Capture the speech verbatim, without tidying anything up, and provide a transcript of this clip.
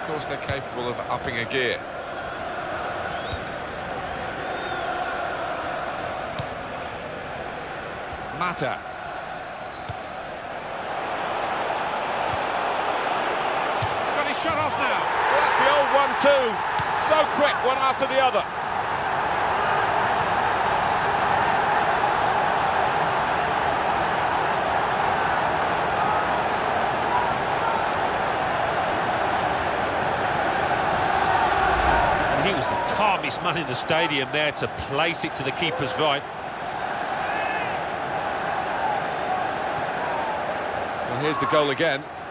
of course, they're capable of upping a gear. Mata. He's got his shot off now. Well, that's the old one too. So quick, one after the other. And he was the calmest man in the stadium there to place it to the keeper's right. Well, here's the goal again.